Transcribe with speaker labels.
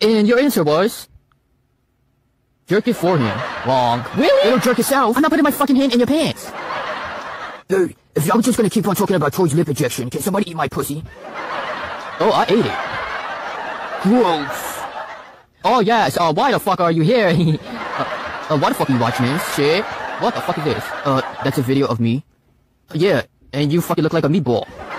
Speaker 1: And your answer was... jerk it for him. Wrong. Really? You don't jerk yourself. I'm not putting my fucking hand in your pants. Hey, if y'all just gonna keep on talking about Troy's lip injection, can somebody eat my pussy? Oh, I ate it. Gross. Oh, yes. Why the fuck are you here? Why the fuck are you watching this? Shit. What the fuck is this? That's a video of me. Yeah, and you fucking look like a meatball.